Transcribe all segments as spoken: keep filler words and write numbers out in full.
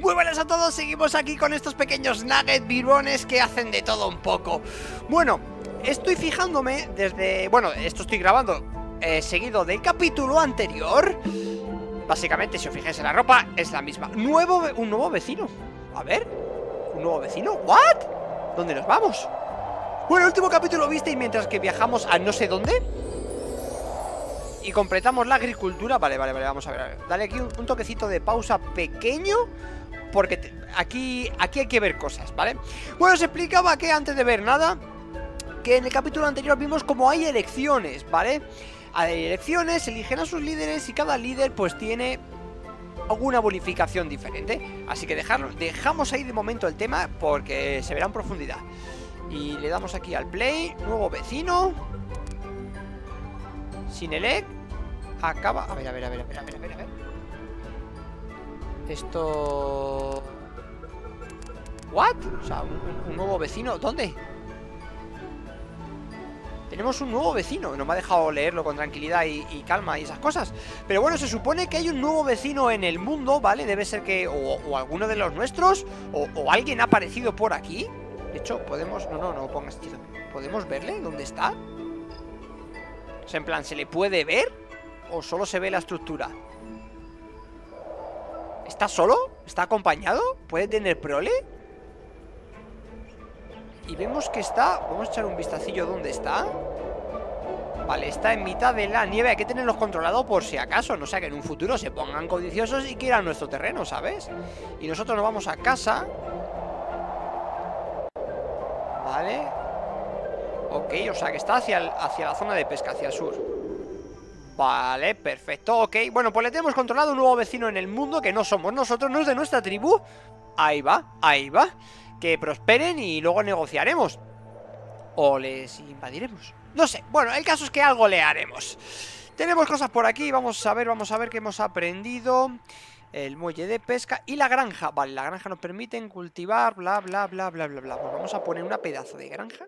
Muy buenas a todos, seguimos aquí con estos pequeños nuggets virones que hacen de todo un poco. Bueno, estoy fijándome desde... Bueno, esto estoy grabando eh, seguido del capítulo anterior. Básicamente, si os fijáis en la ropa, es la misma. Nuevo, un nuevo vecino. A ver, un nuevo vecino, ¿what? ¿Dónde nos vamos? Bueno, el último capítulo lo visteis mientras que viajamos a no sé dónde y completamos la agricultura. Vale, vale, vale, vamos a ver, a ver. Dale aquí un, un toquecito de pausa pequeño, porque te, aquí, aquí hay que ver cosas, ¿vale? Bueno, os explicaba que antes de ver nada, que en el capítulo anterior vimos como hay elecciones, ¿vale? Hay elecciones, eligen a sus líderes y cada líder pues tiene alguna bonificación diferente. Así que dejarlo, dejamos ahí de momento el tema porque se verá en profundidad. Y le damos aquí al play. Nuevo vecino Sinelec acaba... A ver, a ver, a ver, a ver, a ver, a ver, a ver. Esto... ¿What? O sea, un, un nuevo vecino. ¿Dónde? Tenemos un nuevo vecino. No me ha dejado leerlo con tranquilidad y, y calma y esas cosas. Pero bueno, se supone que hay un nuevo vecino en el mundo, ¿vale? Debe ser que o, o alguno de los nuestros o, o alguien ha aparecido por aquí. De hecho, podemos... No, no, no pongas hechizo. ¿Podemos verle? ¿Dónde está? O sea, en plan, ¿se le puede ver? ¿O solo se ve la estructura? ¿Está solo? ¿Está acompañado? ¿Puede tener prole? Y vemos que está... Vamos a echar un vistacillo dónde está. Vale, está en mitad de la nieve. Hay que tenerlos controlados por si acaso. No sea que en un futuro se pongan codiciosos y quieran nuestro terreno, ¿sabes? Y nosotros nos vamos a casa. Vale. Ok, o sea que está hacia, el, hacia la zona de pesca, hacia el sur. Vale, perfecto, ok. Bueno, pues le tenemos controlado un nuevo vecino en el mundo que no somos nosotros, no es de nuestra tribu. Ahí va, ahí va. Que prosperen y luego negociaremos. O les invadiremos. No sé, bueno, el caso es que algo le haremos. Tenemos cosas por aquí, vamos a ver, vamos a ver qué hemos aprendido. El muelle de pesca y la granja. Vale, la granja nos permite cultivar, bla, bla, bla, bla, bla, bla. Pues vamos a poner una pedazo de granja.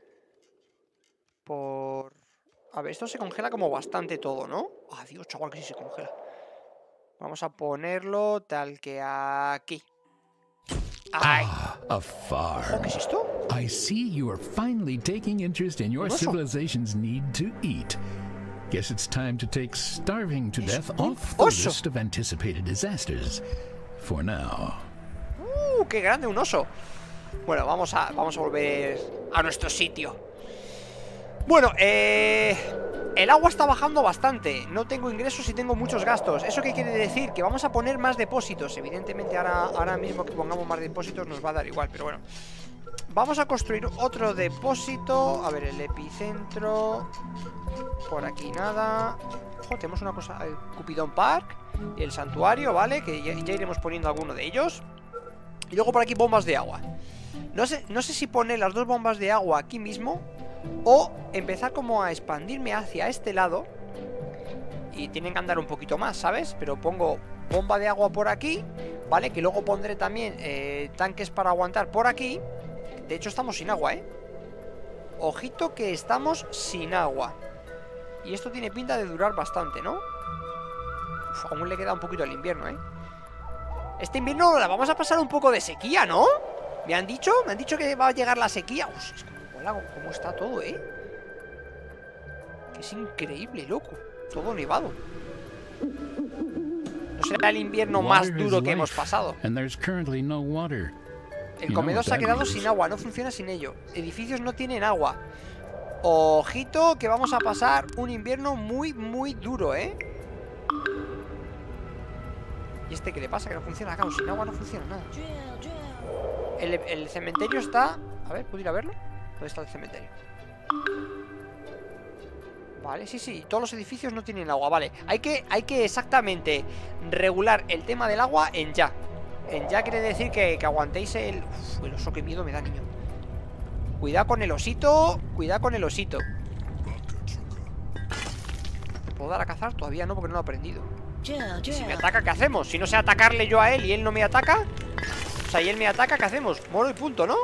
Por... A ver, esto se congela como bastante todo, ¿no? Ah, Dios, chaval, que sí se congela. Vamos a ponerlo tal que aquí. Ay. Ah, a farm. Oh, ¿qué es esto? I see you are finally taking interest in your civilization's need to eat. Guess it's time to take starving to death off the list of anticipated disasters. For now. Uh, qué grande, un oso. Bueno, vamos a, vamos a volver a nuestro sitio. Bueno, eh... el agua está bajando bastante. No tengo ingresos y tengo muchos gastos. ¿Eso qué quiere decir? Que vamos a poner más depósitos. Evidentemente ahora, ahora mismo que pongamos más depósitos nos va a dar igual, pero bueno. Vamos a construir otro depósito. A ver, el epicentro. Por aquí nada. Ojo, tenemos una cosa. El Cupidon Park y el santuario, ¿vale? Que ya, ya iremos poniendo alguno de ellos. Y luego por aquí bombas de agua. No sé, no sé si poner las dos bombas de agua aquí mismo o empezar como a expandirme hacia este lado. Y tienen que andar un poquito más, ¿sabes? Pero pongo bomba de agua por aquí, ¿vale? Que luego pondré también eh, tanques para aguantar por aquí. De hecho estamos sin agua, ¿eh? Ojito que estamos sin agua. Y esto tiene pinta de durar bastante, ¿no? Uf, aún le queda un poquito al invierno, ¿eh? Este invierno la vamos a pasar un poco de sequía, ¿no? ¿Me han dicho? ¿Me han dicho que va a llegar la sequía? Uf, es como, hola, cómo está todo, ¿eh? Que es increíble, loco. Todo nevado. No será el invierno más duro que hemos pasado. El comedor se ha quedado sin agua, no funciona sin ello. Edificios no tienen agua. Ojito que vamos a pasar un invierno muy, muy duro, ¿eh? ¿Y este qué le pasa? Que no funciona. Claro, sin agua no funciona nada. El, el cementerio está... A ver, ¿puedo ir a verlo? ¿Dónde está el cementerio? Vale, sí, sí, todos los edificios no tienen agua. Vale, hay que, hay que exactamente regular el tema del agua en ya. En ya quiere decir que, que aguantéis el... Uf, el oso, qué miedo me da, niño. Cuidado con el osito. Cuidado con el osito. ¿Me puedo dar a cazar? Todavía no, porque no lo he aprendido. Si me ataca, ¿qué hacemos? Si no sé atacarle yo a él y él no me ataca. O sea, y él me ataca, ¿qué hacemos? Moro y punto, ¿no?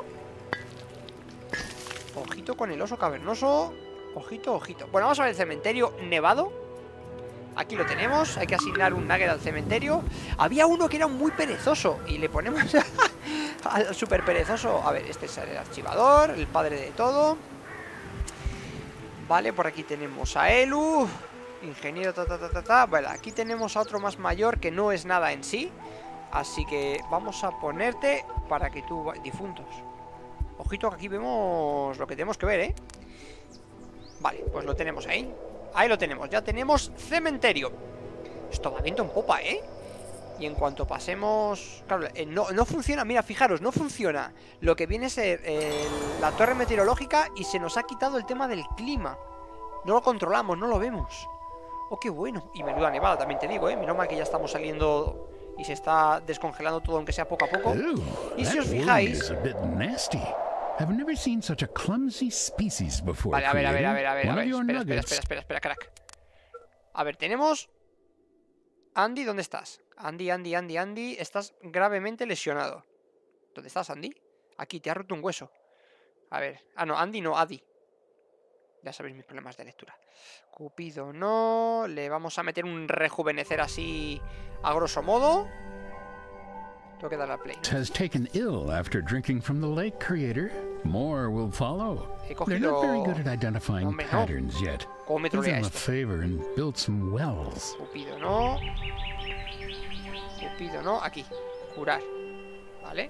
Ojito con el oso cavernoso. Ojito, ojito. Bueno, vamos a ver el cementerio nevado. Aquí lo tenemos, hay que asignar un nugget al cementerio. Había uno que era muy perezoso y le ponemos al súper perezoso. A ver, este es el archivador, el padre de todo. Vale, por aquí tenemos a Elu, ingeniero, ta, ta, ta, ta, ta. Vale, aquí tenemos a otro más mayor que no es nada en sí. Así que vamos a ponerte para que tú... Difuntos. Ojito que aquí vemos lo que tenemos que ver, ¿eh? Vale, pues lo tenemos ahí. Ahí lo tenemos, ya tenemos cementerio. Esto va viento en popa, ¿eh? Y en cuanto pasemos... Claro, eh, no, no funciona, mira, fijaros, no funciona lo que viene a ser eh, la torre meteorológica y se nos ha quitado el tema del clima. No lo controlamos, no lo vemos. Oh, qué bueno. Y menuda nevada, también te digo, ¿eh? Menos mal que ya estamos saliendo y se está descongelando todo, aunque sea poco a poco. Ooh, y si os fijáis... I've never seen such a clumsy species before. Vale, a ver, a ver, a ver, a ver, a ver. Espera, espera, espera, espera, espera, crack. A ver, tenemos... Andy, ¿dónde estás? Andy, Andy, Andy, Andy, estás gravemente lesionado. ¿Dónde estás, Andy? Aquí, te ha roto un hueso. A ver, ah, no, Andy no, Adi. Ya sabéis mis problemas de lectura. Cupido no, le vamos a meter un rejuvenecer así a grosso modo. Tengo que darle a play. Has taken ill after drinking from the lake, creator. More will follow. He They're not very good at identifying Hombre, no. patterns yet. ¿Cómo me Do trolea them a esto? favor and build some wells. Cupido no. Cupido no, aquí. Curar. Vale.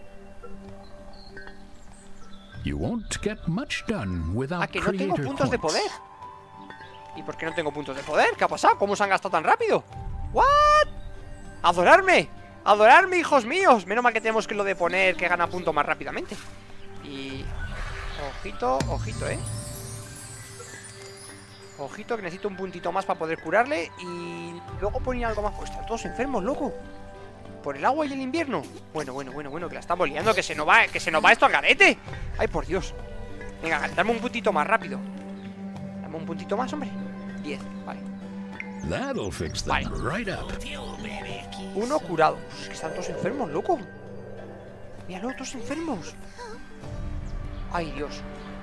You won't get much done without Ah, que no tengo creator puntos de points. poder. ¿Y por qué no tengo puntos de poder? ¿Qué ha pasado? ¿Cómo se han gastado tan rápido? ¿What? ¡Adorarme! ¡Adorarme, hijos míos! Menos mal que tenemos que lo de poner que gana punto más rápidamente. Y... Ojito, ojito, ¿eh? Ojito, que necesito un puntito más para poder curarle. Y luego ponía algo más. Pues están todos enfermos, loco. Por el agua y el invierno. Bueno, bueno, bueno, bueno, que la estamos liando. Que se nos va, que se nos va esto al garete. Ay, por Dios. Venga, dame un puntito más rápido. Dame un puntito más, hombre. diez, vale. That'll fix them Vale. right up. Uno curado. Es que están todos enfermos, loco. Míralo, todos enfermos. Ay, Dios.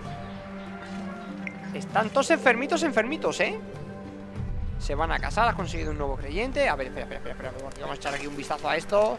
Están todos enfermitos, enfermitos, ¿eh? Se van a casar, has conseguido un nuevo creyente. A ver, espera, espera, espera, espera. Vamos a echar aquí un vistazo a esto.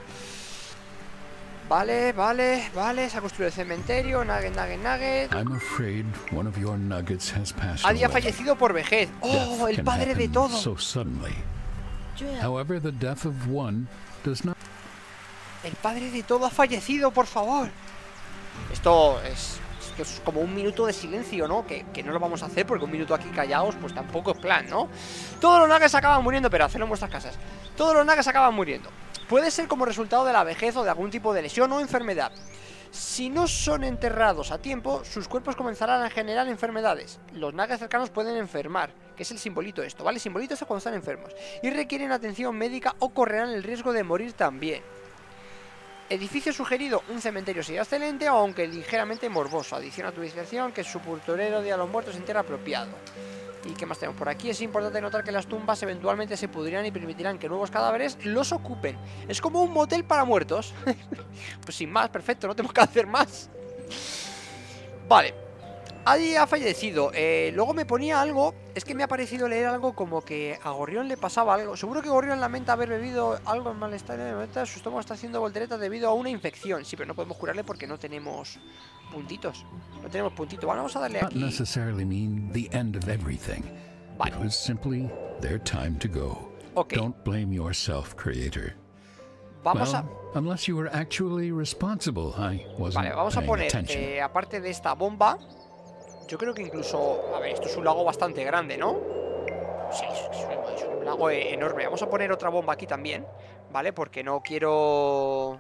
Vale, vale, vale. Se ha construido el cementerio. Nugget, nugget, nugget. I'm afraid one of your nuggets has passed Adi ha away. fallecido por vejez. ¡Oh, Death el can padre de happen todo! so suddenly. However, the death of one does not. El padre de todo ha fallecido, por favor. Esto es, es, que es como un minuto de silencio, ¿no? Que, que no lo vamos a hacer porque un minuto aquí callados pues tampoco es plan, ¿no? Todos los nuggets acaban muriendo, pero hacedlo en vuestras casas. Todos los nuggets acaban muriendo. Puede ser como resultado de la vejez o de algún tipo de lesión o enfermedad. Si no son enterrados a tiempo, sus cuerpos comenzarán a generar enfermedades. Los nuggets cercanos pueden enfermar, que es el simbolito esto, ¿vale? El simbolito es cuando están enfermos. Y requieren atención médica o correrán el riesgo de morir también. Edificio sugerido, un cementerio sería excelente, aunque ligeramente morboso. Adiciona a tu discreción que su sepulturero de a los muertos entera apropiado. ¿Y qué más tenemos por aquí? Es importante notar que las tumbas eventualmente se pudrirán y permitirán que nuevos cadáveres los ocupen. Es como un motel para muertos. Pues sin más, perfecto, no tenemos que hacer más. Vale. Adi ha fallecido. eh, Luego me ponía algo. Es que me ha parecido leer algo como que a Gorrión le pasaba algo. Seguro que Gorrión lamenta haber bebido algo en malestar en el momento. Su estómago está haciendo volteretas debido a una infección. Sí, pero no podemos curarle porque no tenemos puntitos. No tenemos puntitos. Bueno, vamos a darle Not aquí. necessarily mean the end of everything. Vale. It was simply their time to go. Ok. Don't blame yourself, creator. Vamos a... Well, unless you were actually responsible, I wasn't Vale, vamos a paying poner, attention. eh, aparte de esta bomba, yo creo que incluso... A ver, esto es un lago bastante grande, ¿no? Sí, es un, es un lago enorme. Vamos a poner otra bomba aquí también, ¿vale? Porque no quiero...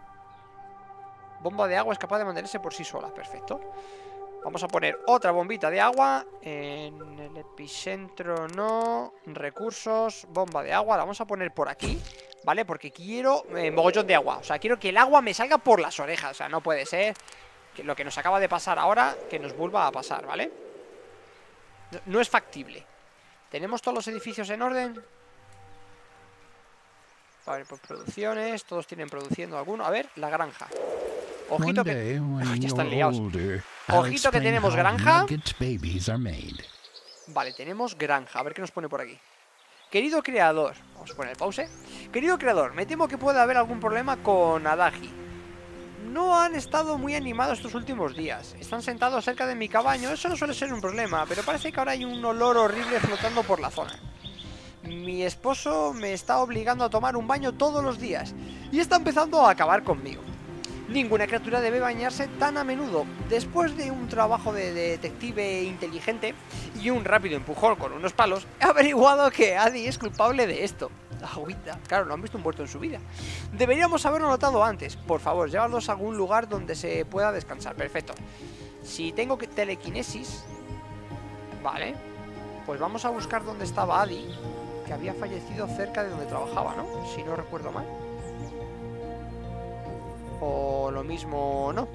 Bomba de agua es capaz de mantenerse por sí sola, perfecto. Vamos a poner otra bombita de agua. En el epicentro no. Recursos, bomba de agua. La vamos a poner por aquí, ¿vale? Porque quiero eh, mogollón de agua. O sea, quiero que el agua me salga por las orejas. O sea, no puede ser que lo que nos acaba de pasar ahora, que nos vuelva a pasar, ¿vale? No, no es factible. ¿Tenemos todos los edificios en orden? A ver, pues producciones. Todos tienen produciendo alguno. A ver, la granja. Ojito One que... day when Ay, ya you're están liados. older, I'll Ojito que explain tenemos how granja. nugget babies are made. Vale, tenemos granja. A ver qué nos pone por aquí. Querido creador, vamos a poner pause. Querido creador, me temo que puede haber algún problema con Adagi. No han estado muy animados estos últimos días. Están sentados cerca de mi cabaño. Eso no suele ser un problema, pero parece que ahora hay un olor horrible flotando por la zona. Mi esposo me está obligando a tomar un baño todos los días y está empezando a acabar conmigo. Ninguna criatura debe bañarse tan a menudo. Después de un trabajo de detective inteligente y un rápido empujón con unos palos, he averiguado que Adi es culpable de esto. Agüita, claro, no han visto un muerto en su vida. Deberíamos haberlo notado antes. Por favor, llévalos a algún lugar donde se pueda descansar. Perfecto. Si tengo que telequinesis, vale, pues vamos a buscar dónde estaba Adi, que había fallecido cerca de donde trabajaba, ¿no? Si no recuerdo mal. O lo mismo, no.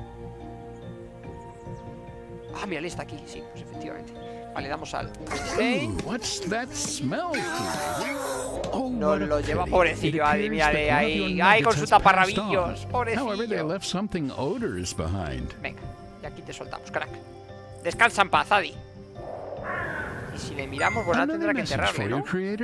Ah, mira, está aquí, sí, pues efectivamente. Vale, damos al play. Oh, Nos lo lleva, pobrecillo, Adi, mírale ahí, ahí con sus taparrabillos, pobrecillo. Venga, y aquí te soltamos, crack. Descansa en paz, Adi. Y si le miramos, bueno, ahora tendrá que enterrarle, ¿no?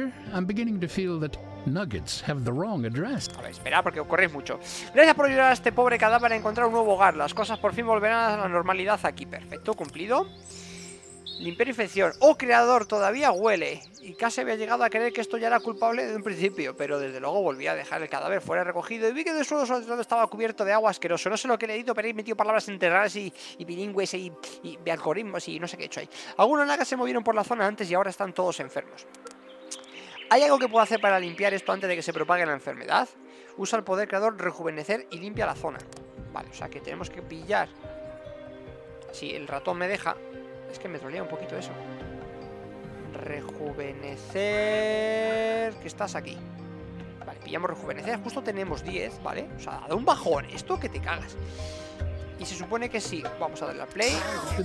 Nuggets have the wrong address. A ver, espera, porque ocurre mucho. Gracias por ayudar a este pobre cadáver a encontrar un nuevo hogar. Las cosas por fin volverán a la normalidad aquí. Perfecto, cumplido. Limpiar infección. Oh, creador, todavía huele. Y casi había llegado a creer que esto ya era culpable desde un principio, pero desde luego volví a dejar el cadáver fuera recogido y vi que el suelo sobre todo estaba cubierto de agua asqueroso. No sé lo que le he dicho, pero he metido palabras enterradas y, y bilingües y, y de algoritmos y no sé qué he hecho ahí. Algunos nagas se movieron por la zona antes y ahora están todos enfermos. ¿Hay algo que puedo hacer para limpiar esto antes de que se propague la enfermedad? Usa el poder creador rejuvenecer y limpia la zona. Vale, o sea que tenemos que pillar. Si el ratón me deja. Es que me dolía un poquito eso. Rejuvenecer. Que estás aquí. Vale, pillamos rejuvenecer. Justo tenemos diez, ¿vale? O sea, da un bajón. Esto que te cagas. Y se supone que sí. Vamos a darle a play.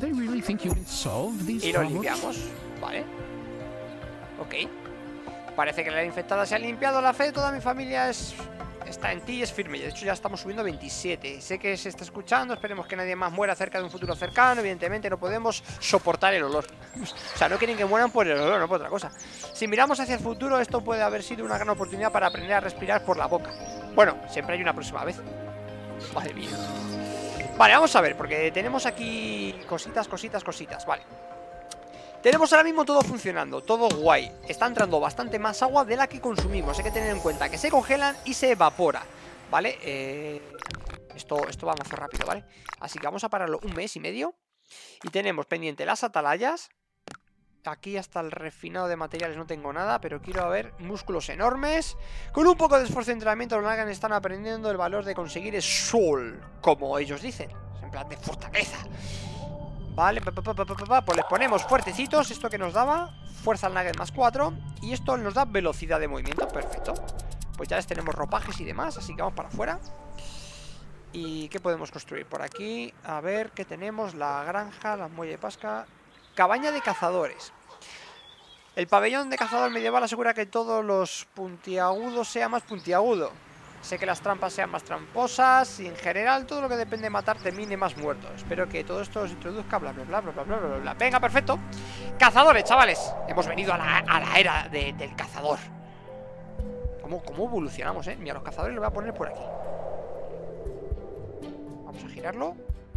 Y lo limpiamos. Vale. Ok. Parece que la infectada se ha limpiado. La fe de toda mi familia es está en ti y es firme. De hecho ya estamos subiendo veintisiete. Sé que se está escuchando. Esperemos que nadie más muera cerca de un futuro cercano. Evidentemente no podemos soportar el olor. O sea, no quieren que mueran por el olor, no por otra cosa. Si miramos hacia el futuro, esto puede haber sido una gran oportunidad para aprender a respirar por la boca. Bueno, siempre hay una próxima vez. Madre mía. Vale, vamos a ver, porque tenemos aquí cositas, cositas, cositas. Vale. Tenemos ahora mismo todo funcionando, todo guay. Está entrando bastante más agua de la que consumimos. Hay que tener en cuenta que se congelan y se evapora, ¿vale? Eh, esto, esto va más rápido, ¿vale? Así que vamos a pararlo un mes y medio. Y tenemos pendiente las atalayas. Aquí hasta el refinado de materiales no tengo nada, pero quiero ver músculos enormes. Con un poco de esfuerzo y entrenamiento los Nagan están aprendiendo el valor de conseguir el sol, como ellos dicen, en plan de fortaleza. Vale, pa, pa, pa, pa, pa, pa. Pues les ponemos fuertecitos. Esto que nos daba fuerza al nugget más cuatro. Y esto nos da velocidad de movimiento, perfecto. Pues ya les tenemos ropajes y demás, así que vamos para afuera. ¿Y qué podemos construir por aquí? A ver, ¿qué tenemos? La granja, la muelle de pesca. Cabaña de cazadores. El pabellón de cazador medieval asegura que todos los puntiagudos sea más puntiagudo. Sé que las trampas sean más tramposas y en general todo lo que depende de matar termine más muertos. Espero que todo esto os introduzca, bla bla bla bla bla bla bla bla. Venga, perfecto. Cazadores, chavales. Hemos venido a la, a la era de, del cazador. ¿Cómo, ¿Cómo evolucionamos, eh? Mira, los cazadores los voy a poner por aquí. Vamos a girarlo.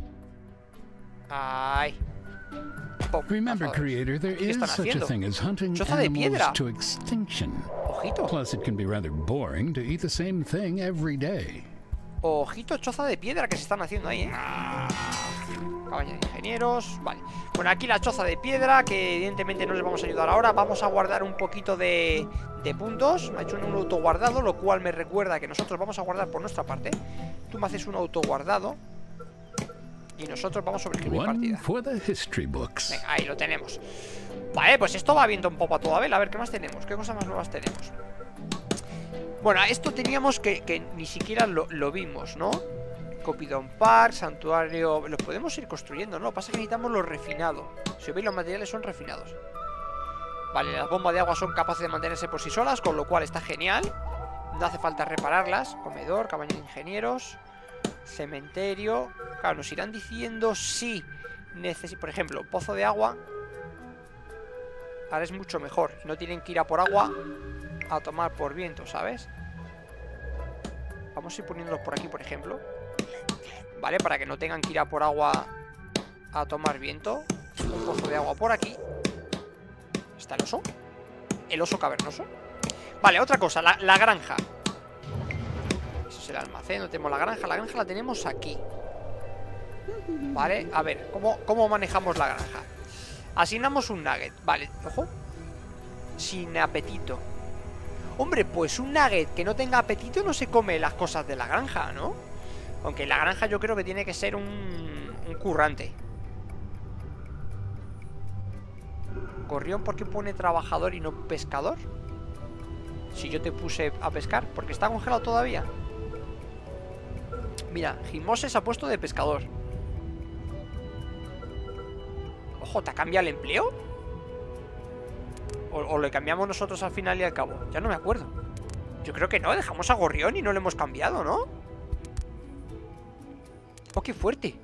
Ay. Remember, creator, there is such a thing as hunting animals to extinction. Ojito. Plus, it can be rather boring to eat the same thing every day. Ojito, choza de piedra que se están haciendo ahí, ¿eh? Cabaña de ingenieros. Vale. Bueno, aquí la choza de piedra, que evidentemente no les vamos a ayudar ahora. Vamos a guardar un poquito de, de puntos. Me ha hecho un autoguardado, lo cual me recuerda que nosotros vamos a guardar por nuestra parte. Tú me haces un autoguardado. Y nosotros vamos sobre escribir partida. Venga, ahí lo tenemos. Vale, pues esto va viendo un poco a toda vela. A ver, ¿qué más tenemos? ¿Qué cosas más nuevas tenemos? Bueno, esto teníamos que, que ni siquiera lo, lo vimos, ¿no? Copidon Park, santuario. Los podemos ir construyendo, ¿no? Lo que pasa es que necesitamos lo refinado. Si veis, los materiales son refinados. Vale, las bombas de agua son capaces de mantenerse por sí solas, con lo cual está genial. No hace falta repararlas. Comedor, cabaña de ingenieros, cementerio. Claro, nos irán diciendo si necesito, por ejemplo, pozo de agua. ahora es mucho mejor. No tienen que ir a por agua a tomar por viento, ¿sabes? Vamos a ir poniéndolos por aquí, por ejemplo. Vale, para que no tengan que ir a por agua a tomar viento. Un pozo de agua por aquí. ¿Está el oso? El oso cavernoso. Vale, otra cosa, la, la granja. Eso es el almacén, no tenemos la granja. La granja la tenemos aquí. Vale, a ver, ¿cómo, cómo manejamos la granja? Asignamos un nugget, vale, ojo. Sin apetito. Hombre, pues un nugget que no tenga apetito no se come las cosas de la granja, ¿no? Aunque la granja yo creo que tiene que ser un, un currante. Gorrión, ¿por qué pone trabajador y no pescador? Si yo te puse a pescar, porque está congelado todavía. Mira, Gimose se ha puesto de pescador. Ojo, ¿te ha cambiado el empleo? O, o le cambiamos nosotros al final y al cabo. Ya no me acuerdo. Yo creo que no, dejamos a Gorrión y no lo hemos cambiado, ¿no? Oh, qué fuerte.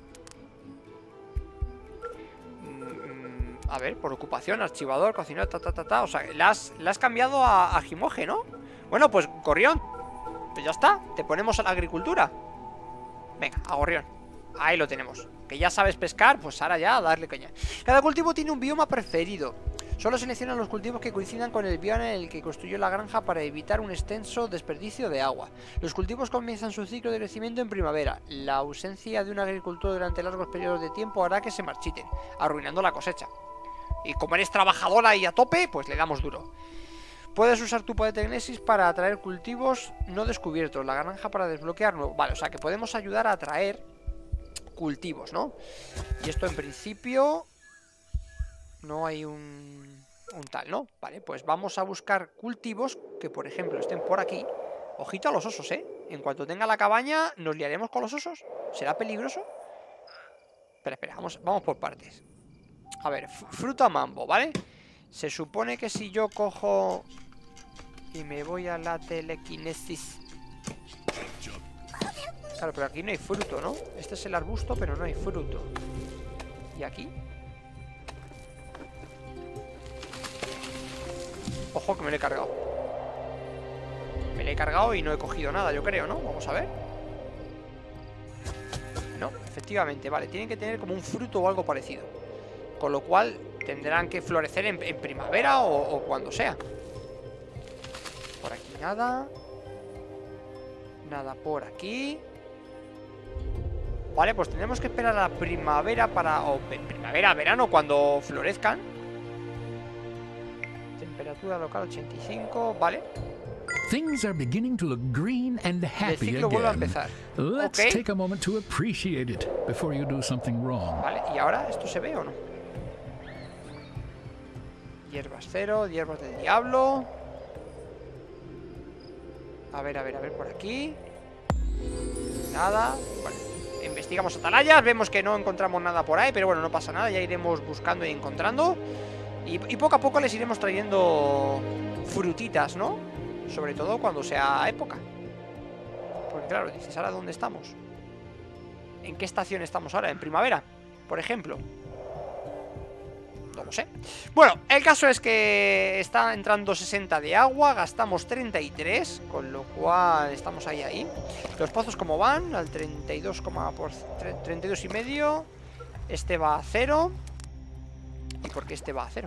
A ver, por ocupación, archivador, cocinero, ta, ta, ta, ta. O sea, le has, le has cambiado a, a Gimoje, ¿no? Bueno, pues, Gorrión, pues ya está, te ponemos a la agricultura. Venga, a Gorrión. Ahí lo tenemos. Que ya sabes pescar, pues ahora ya a darle caña. Cada cultivo tiene un bioma preferido. Solo seleccionan los cultivos que coincidan con el bioma en el que construyó la granja para evitar un extenso desperdicio de agua. Los cultivos comienzan su ciclo de crecimiento en primavera. La ausencia de una agricultura durante largos periodos de tiempo hará que se marchiten, arruinando la cosecha. Y como eres trabajadora y a tope, pues le damos duro. Puedes usar tu poder de Tecnesis para atraer cultivos no descubiertos. La granja para desbloquear nuevos. Vale, o sea que podemos ayudar a atraer cultivos, ¿no? Y esto en principio no hay un, un tal, ¿no? Vale, pues vamos a buscar cultivos que, por ejemplo, estén por aquí. Ojito a los osos, ¿eh? En cuanto tenga la cabaña, ¿nos liaremos con los osos? ¿Será peligroso? Espera, espera, vamos, vamos por partes. A ver, fruta mambo, ¿vale? Se supone que si yo cojo y me voy a la telequinesis. Claro, pero aquí no hay fruto, ¿no? Este es el arbusto, pero no hay fruto. ¿Y aquí? Ojo que me lo he cargado. Me lo he cargado y no he cogido nada, yo creo, ¿no? Vamos a ver. No, efectivamente, vale. Tienen que tener como un fruto o algo parecido. Con lo cual tendrán que florecer en, en primavera o, o cuando sea. Por aquí nada. Nada por aquí. Vale, pues tenemos que esperar a la primavera para... O primavera, verano, cuando florezcan. Temperatura local ochenta y cinco, vale. Things are beginning to look green and happy El ciclo vuelve a again. empezar. Let's Okay. take a moment to appreciate it before you do something wrong. Vale, ¿y ahora esto se ve o no? Hierbas cero, hierbas del diablo. A ver, a ver, a ver, por aquí. Nada. Vale, investigamos atalayas. Vemos que no encontramos nada por ahí, pero bueno, no pasa nada. Ya iremos buscando y encontrando. Y, y poco a poco les iremos trayendo frutitas, ¿no? Sobre todo cuando sea época. Porque claro, dices, ¿ahora dónde estamos? ¿En qué estación estamos ahora? ¿En primavera? Por ejemplo. No lo sé. Bueno, el caso es que está entrando sesenta de agua. Gastamos treinta y tres, con lo cual estamos ahí, ahí. Los pozos como van, al treinta y dos, treinta y dos y medio. Este va a cero. ¿Y por qué este va a cero?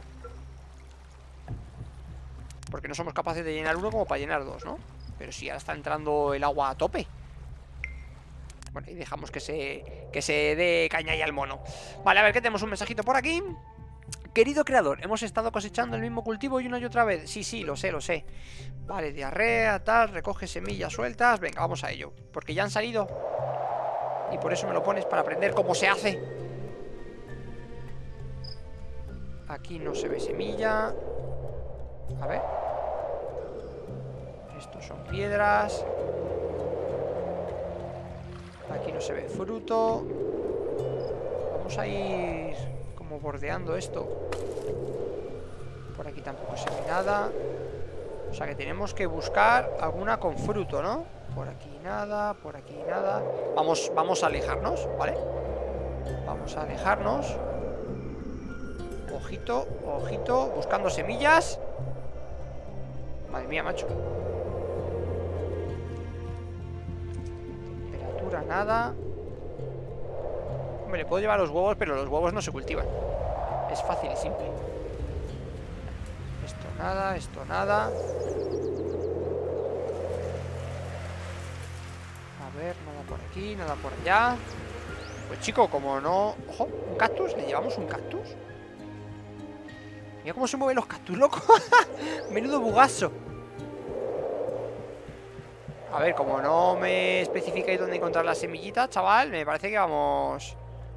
Porque no somos capaces de llenar uno como para llenar dos, ¿no? Pero si ahora está entrando el agua a tope. Bueno, y dejamos que se, que se dé caña ya al mono. Vale, a ver, ¿qué tenemos? Un mensajito por aquí. Querido creador, hemos estado cosechando el mismo cultivo y una y otra vez. Sí, sí, lo sé, lo sé. Vale, diarrea, tal, recoge semillas sueltas. Venga, vamos a ello. Porque ya han salido. Y por eso me lo pones para aprender cómo se hace. Aquí no se ve semilla. A ver. Estos son piedras. Aquí no se ve fruto. Vamos a ir como bordeando esto. Por aquí tampoco se ve nada. O sea que tenemos que buscar alguna con fruto, ¿no? Por aquí nada, por aquí nada. Vamos, vamos a alejarnos, ¿vale? Vamos a alejarnos. ojito, ojito. Buscando semillas. Madre mía, macho. Temperatura, nada. Hombre, le puedo llevar los huevos, pero los huevos no se cultivan. Es fácil y simple. Esto nada, esto nada. A ver, nada por aquí, nada por allá. Pues chico, como no... Ojo, un cactus, ¿le llevamos un cactus? Mira cómo se mueven los cactus, loco. Menudo bugazo. A ver, como no me especificáis dónde encontrar la semillita, chaval, me parece que vamos...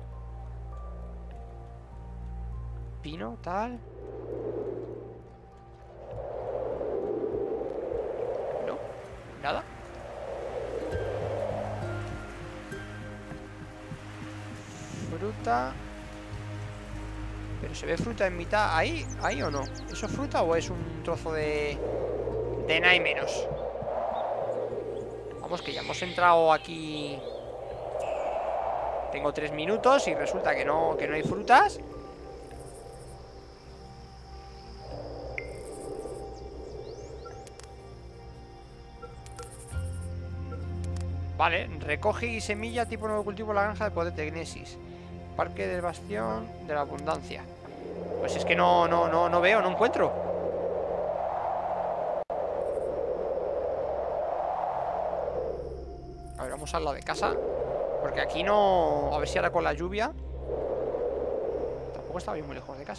Pino, tal. No, nada. Fruta. Pero se ve fruta en mitad. ¿Ahí? ¿Ahí o no? ¿Eso es fruta o es un trozo de... de nada y menos? Vamos, que ya hemos entrado aquí. Tengo tres minutos y resulta que no, que no hay frutas. Vale, recoge y semilla tipo nuevo cultivo la granja de poder de Gnesis. Parque del bastión de la abundancia. Pues es que no, no, no, no veo, no encuentro. A ver, vamos a la de casa. Porque aquí no... A ver si ahora con la lluvia. Tampoco está bien muy lejos de casa.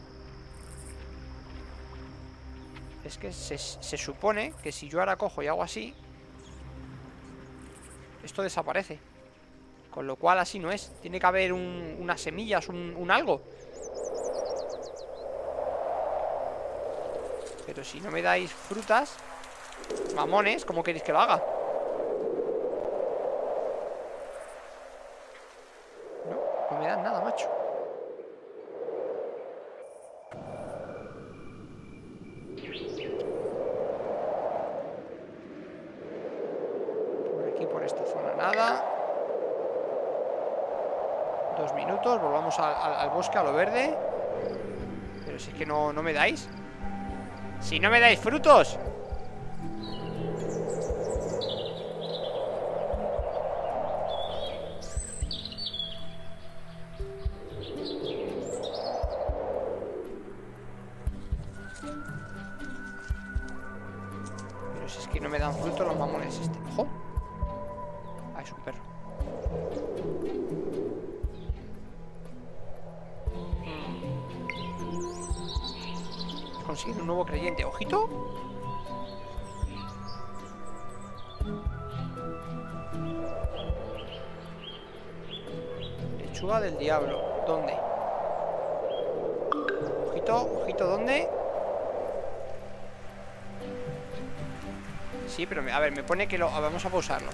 Es que se, se supone que si yo ahora cojo y hago así, esto desaparece. Con lo cual así no es. Tiene que haber un, unas semillas, un, un algo. Pero si no me dais frutas, mamones, ¿cómo queréis que lo haga? No, no me dan nada, macho. Por aquí, por esta zona, nada. Dos minutos, volvamos al, al, al bosque, a lo verde. Pero si es que no, no me dais. Si no me dais frutos. Pero si es que no me dan frutos los mamones este. Ojo. Ah, es un perro. Conseguir un nuevo creyente. Ojito. Lechuga del diablo. ¿Dónde? Ojito, ojito, ¿dónde? Sí, pero a ver, me pone que lo... Vamos a pausarlo.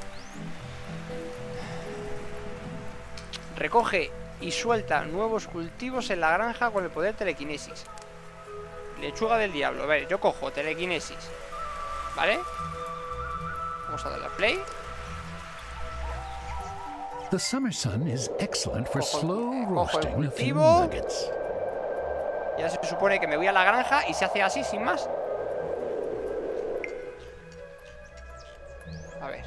Recoge y suelta nuevos cultivos en la granja con el poder telequinesis. Lechuga del diablo. A ver, yo cojo telequinesis. ¿Vale? Vamos a darle a play. The summer sun is excellent for Cojo, slow cojo el roasting a few cultivo. nuggets. Ya se supone que me voy a la granja y se hace así, sin más. A ver.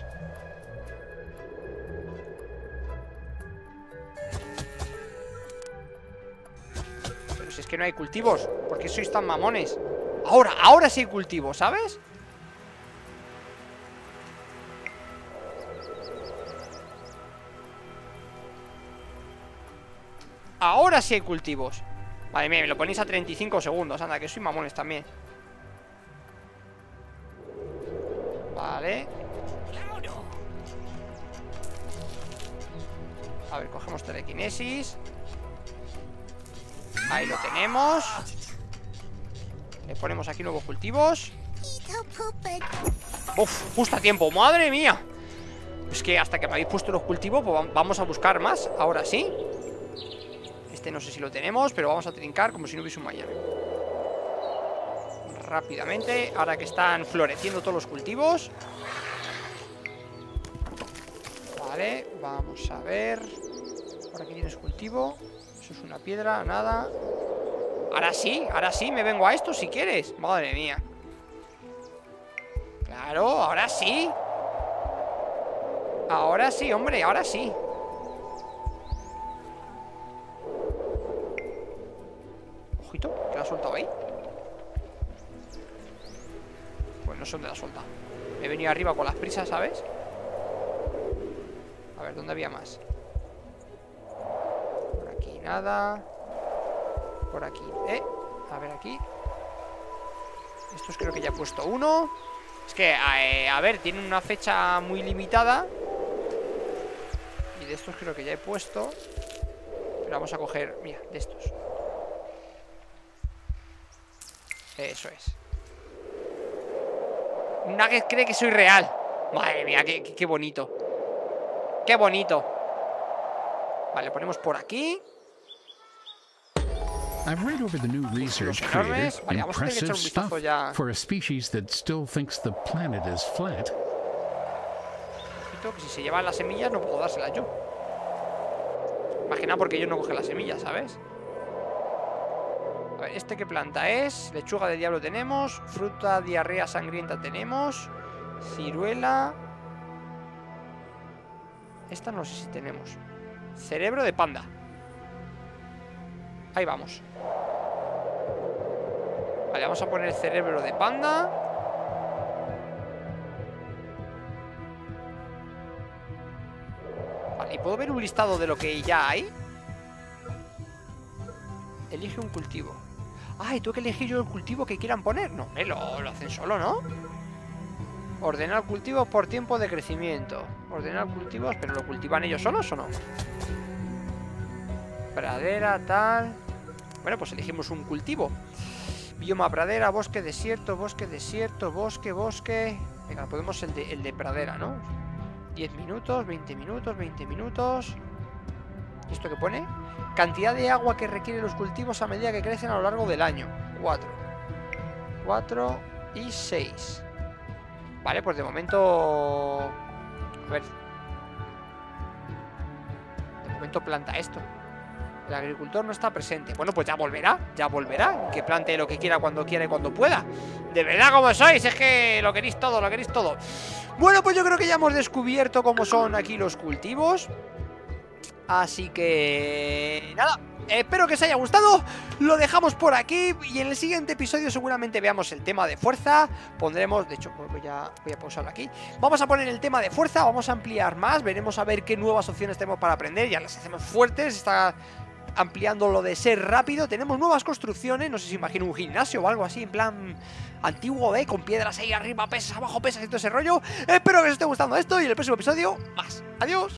Pero si es que no hay cultivos, ¿por qué sois tan mamones? Ahora, ahora sí hay cultivos, ¿sabes? Ahora sí hay cultivos. Madre mía, me lo ponéis a treinta y cinco segundos. Anda, que soy mamones también. Vale. A ver, cogemos telequinesis. Ahí lo tenemos. Le ponemos aquí nuevos cultivos. Uf, justo a tiempo, madre mía. Es que hasta que me habéis puesto los cultivos, pues vamos a buscar más. Ahora sí. Este no sé si lo tenemos, pero vamos a trincar como si no hubiese un mañana. Rápidamente, ahora que están floreciendo todos los cultivos. Vale, vamos a ver. Por aquí tienes cultivo. Eso es una piedra, nada. Ahora sí, ahora sí me vengo a esto si quieres. Madre mía. Claro, ahora sí. Ahora sí, hombre, ahora sí. Ojito, que la ha soltado ahí. Pues no sé dónde la ha soltado. He venido arriba con las prisas, ¿sabes? A ver, ¿dónde había más? Por aquí nada. Por aquí, eh a ver aquí. Estos creo que ya he puesto uno. Es que, eh, a ver, tienen una fecha muy limitada. Y de estos creo que ya he puesto. Pero vamos a coger, mira, de estos. Eso es. Nugget cree que soy real. Madre mía, qué, qué, qué bonito. Qué bonito. Vale, ponemos por aquí. I've read over the new research created. Impressive stuff for a species that still thinks the planet is flat. Que si se llevan las semillas no puedo dárselas yo. Imagina porque yo no coge las semillas, ¿sabes? A ver, ¿este qué planta es? Lechuga del diablo tenemos. Fruta diarrea sangrienta tenemos. Ciruela. Esta no sé si tenemos. Cerebro de panda. Ahí vamos. Vale, vamos a poner el cerebro de panda. Vale, ¿y puedo ver un listado de lo que ya hay? Elige un cultivo. Ay, tengo que elegir yo el cultivo que quieran poner. No, me lo, lo hacen solo, ¿no? Ordenar cultivos por tiempo de crecimiento. Ordenar cultivos, pero ¿lo cultivan ellos solos o no? Pradera, tal. Bueno, pues elegimos un cultivo. Bioma pradera, bosque, desierto, bosque, desierto, bosque, bosque. Venga, podemos el de, el de pradera, ¿no? diez minutos, veinte minutos, veinte minutos. ¿Y esto qué pone? Cantidad de agua que requieren los cultivos a medida que crecen a lo largo del año. cuatro. cuatro y seis. Vale, pues de momento... A ver. De momento planta esto. El agricultor no está presente. Bueno, pues ya volverá, ya volverá. Que plante lo que quiera, cuando quiera y cuando pueda. De verdad, como sois, es que lo queréis todo, lo queréis todo. Bueno, pues yo creo que ya hemos descubierto cómo son aquí los cultivos. Así que... nada, espero que os haya gustado. Lo dejamos por aquí. Y en el siguiente episodio seguramente veamos el tema de fuerza. Pondremos, de hecho, voy a, voy a pausarlo aquí. Vamos a poner el tema de fuerza, vamos a ampliar más. Veremos a ver qué nuevas opciones tenemos para aprender. Ya las hacemos fuertes, está... ampliando lo de ser rápido. Tenemos nuevas construcciones. No sé si imagino un gimnasio o algo así en plan antiguo, ¿eh? Con piedras ahí arriba, pesas abajo, pesas y todo ese rollo. Espero que os esté gustando esto y en el próximo episodio más. Adiós.